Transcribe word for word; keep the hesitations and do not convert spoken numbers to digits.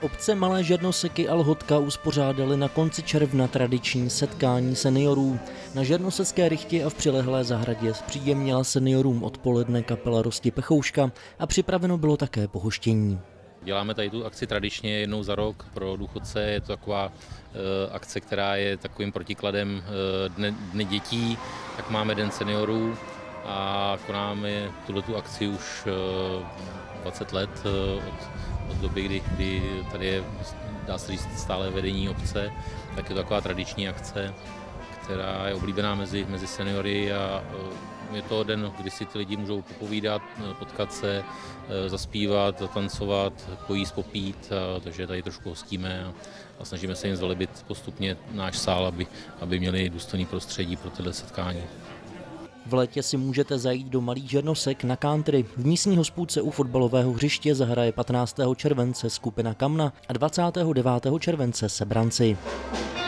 Obce Malé Žernoseky a Lhotka uspořádali na konci června tradiční setkání seniorů. Na Žernosecké rychtě a v přilehlé zahradě zpříjemnila seniorům odpoledne kapela Rosti Pechouška a připraveno bylo také pohoštění. Děláme tady tu akci tradičně jednou za rok pro důchodce. Je to taková e, akce, která je takovým protikladem e, dne, dne dětí. Tak máme Den seniorů a konáme tuto akci už e, dvacet let e, od, od doby, kdy, kdy tady je, dá se říct, stále vedení obce. Tak je to taková tradiční akce, která je oblíbená mezi, mezi seniory a e, je to den, kdy si ty lidi můžou popovídat, potkat se, zaspívat, zatancovat, pojíst, popít, takže tady trošku hostíme a snažíme se jim zvelebit postupně náš sál, aby, aby měli důstojné prostředí pro tyhle setkání. V létě si můžete zajít do Malých Žernosek na country. V místní hospůdce u fotbalového hřiště zahraje patnáctého července skupina Kamna a dvacátého devátého července Sebranci.